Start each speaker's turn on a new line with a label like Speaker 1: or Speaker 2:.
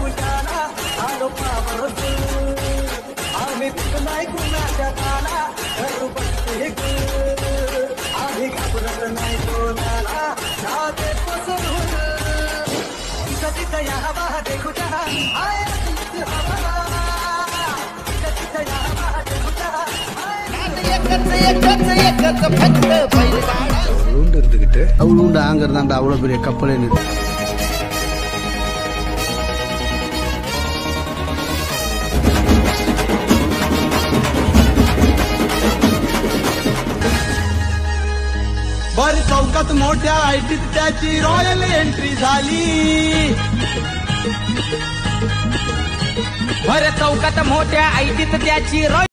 Speaker 1: तुझ्याला आलो पावरत आम्ही नाही कुणाच्या काला करू बसते आम्ही घाबरत नाही कोणाला जाते पसरून तिथं या हवा देखू जा आय
Speaker 2: அவளுண்டு ஆங்கிறதாண்டா அவ்வளவு பெரிய கப்பலே நின்று
Speaker 1: बर चौकात मोठ्या आयटीत त्याची रॉयल एंट्री झाली
Speaker 3: भर चौकात मोठ्या आयटीत त्याची